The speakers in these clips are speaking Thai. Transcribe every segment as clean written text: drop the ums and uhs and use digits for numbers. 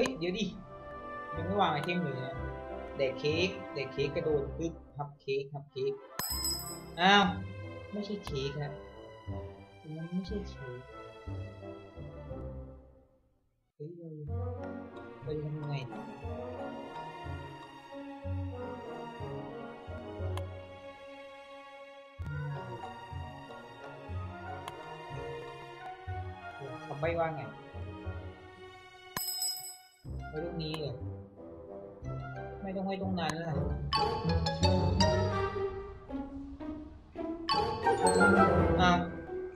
เดี๋ยวดิยังไม่วางไอเทมเลยนะเด็กเค้กกระโดดปึ๊บฮับเค้กอ้าวไม่ใช่เค้กครับมันไม่ใช่เค้กเฮ้ยเราจะทำยังไงเขาไม่ว่าไงไว้ตรงนี้เลยไม่ต้องไว้ตรงนั้นเลยอ้าว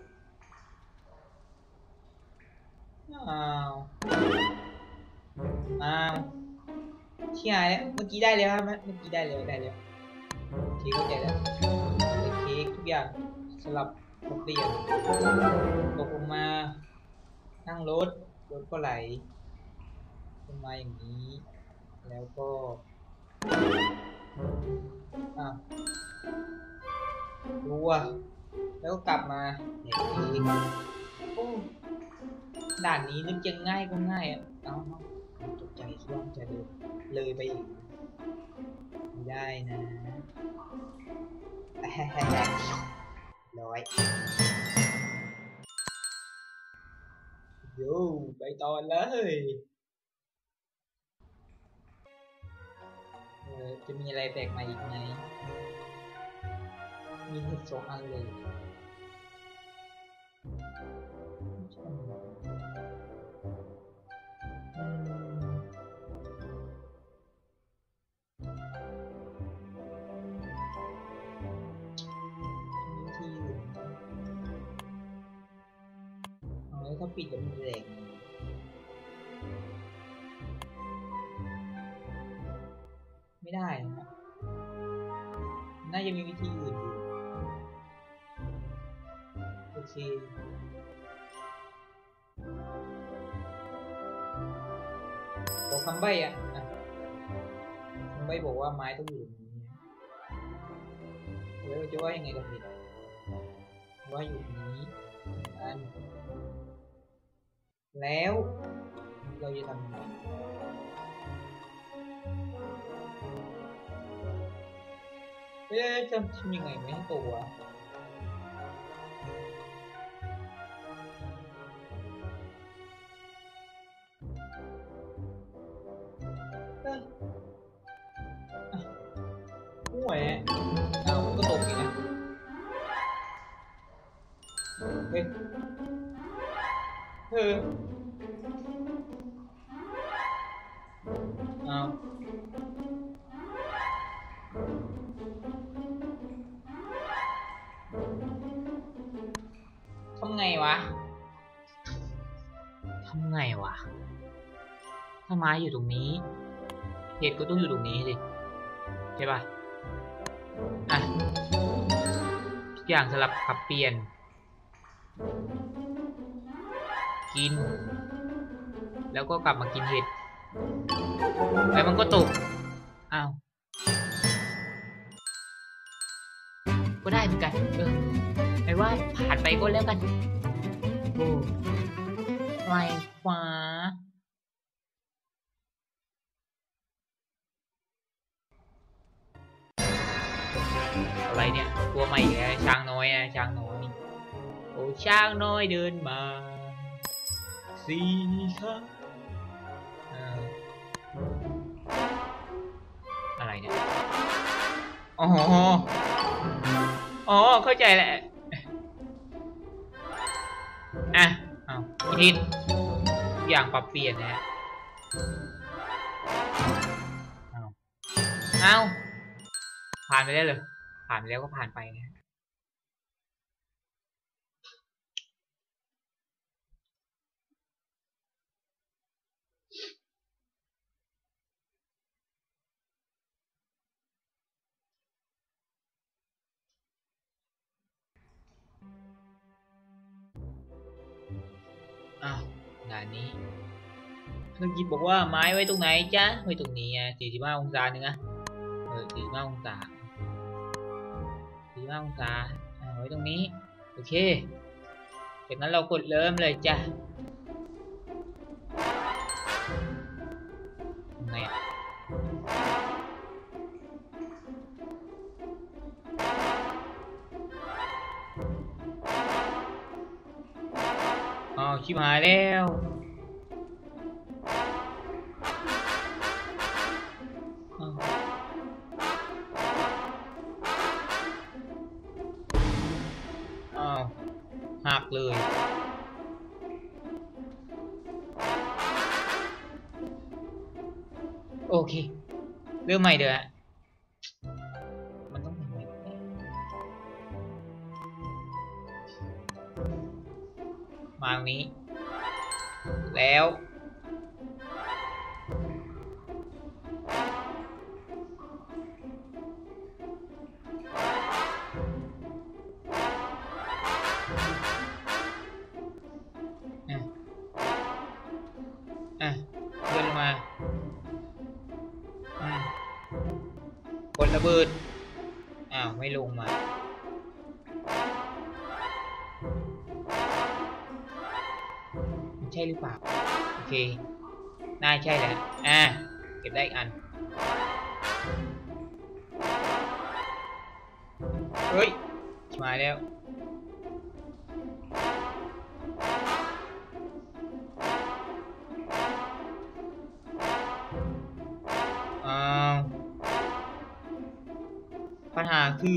เชี่ยแล้วเมื่อกี้ได้แล้วครับเมื่อกี้ได้แล้วโอเคเข้าใจแล้วเค้กทุกอย่างสลับเปลี่ยนตกลงมานั่งรถก็ไหลลงมาอย่างนี้แล้วก็รัวแล้วก็กลับมาอย่างนี้ด่านนี้นึกยังง่ายก็ง่ายอ่ะเอาตกใจคิดว่าจะเลยไปอีกไม่ได้นะร้อยโย่ไปต่อเลยจะมีอะไรแปลกใหม่อีกไหมมีเห็ด2 อันเลยถ้าปิดแล้วมันแรงไม่ได้นะน่าจะมีวิธีอื่นอยู่โอเคบอกคำใบ้อ่ะคำใบ้บอกว่าไม้ต้องอยู่ตรงนี้แล้วจะว่ายังไงกันดีว่าอยู่ตรงนี้อันแล้วเราจะทำยังไงจะทำยังไงไม่ให้ตัวห่วยมันก็ตกอีกนะเฮ้ยทำไงวะถ้าไม้อยู่ตรงนี้เห็ดก็ต้องอยู่ตรงนี้สิใช่ป่ะทุกอย่างสลับขับเปลี่ยนกินแล้วก็กลับมากินเห็ดแล้วมันก็ตกก็ได้เหมือนกันไม่ว่าผ่านไปก็แล้วกันโอ้ไรขวาอะไรเนี่ยตัวใหม่ช้างน้อยโอ้ช้างน้อยเดินมา4 ครั้งอะไรเนี่ยอ๋อเข้าใจแหละพิธีทุกอย่างปรับเปลี่ยนนะฮะผ่านไปได้เลยผ่านไปแล้วก็ผ่านไปนะงานนี้คุณกิบบอกว่าไม้ไว้ตรงไหนจ๊ะไว้ตรงนี้45 องศาเนื้อ45 องศาไว้ตรงนี้โอเคจากนั้นเรากดเริ่มเลยจ้ะชิบหายแล้วอ้าวหักเลยโอเคเริ่มใหม่เดี๋ยวมันต้องทำไงมาตรงนี้แล้วเดินลงมากดระเบิดอ้าวไม่ลงมาใช่หรือเปล่าโอเคน่าใช่แหละเก็บได้อีกอันเฮ้ยมาแล้วปัญหาคือ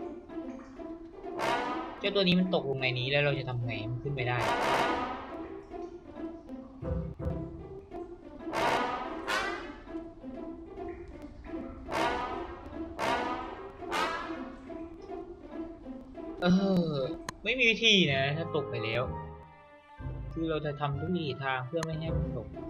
เจ้าตัวนี้มันตกลงในนี้แล้วเราจะทำไงมันขึ้นไม่ได้ไม่มีวิธีนะถ้าตกไปแล้วคือเราจะทำทุกวิถีทางเพื่อไม่ให้มันตก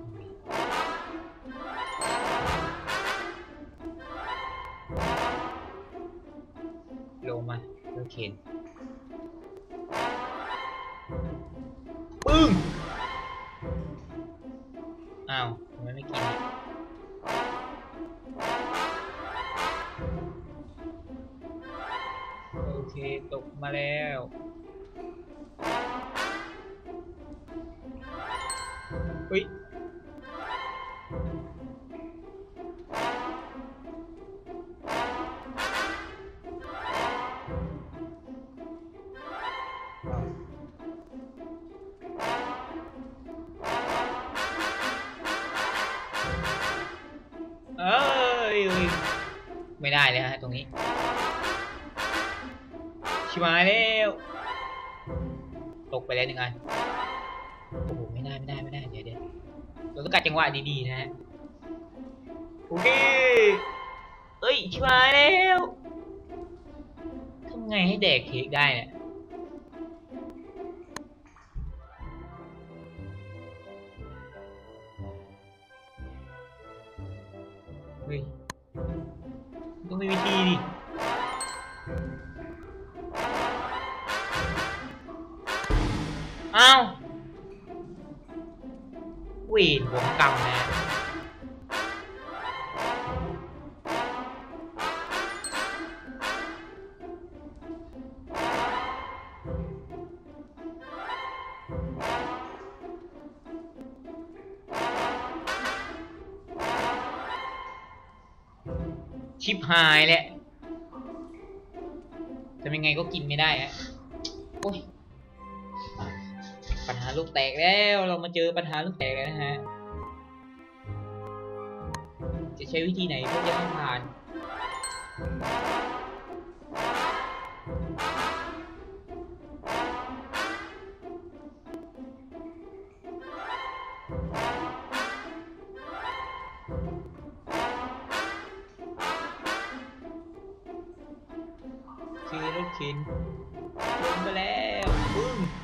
ลงมาโอเคปึ้งอ้าวทำไมไม่กินโอเคตกมาแล้วเฮ้ยไม่ได้เลยฮะตรงนี้ชิบหายแล้วตกไปแล้วหนึ่งอันโอ้โหไม่ได้เดี๋ยวเราต้องกัดจังหวะดีๆนะฮะโอเคเอ้ยชิบหายแล้วทำไงให้แดกเค้กได้เนี่ยเฮ้ยต้องมีวิธีดิอ้าวเวรผมกรรมนะชิบหายแหละทำยังไงก็กินไม่ได้ฮะโอ้ยปัญหาลูกแตกแล้วเรามาเจอปัญหาลูกแตกแล้วนะฮะจะใช้วิธีไหนเพื่อจะให้ผ่านคือรถเข็นลงไปแล้วปึ้ง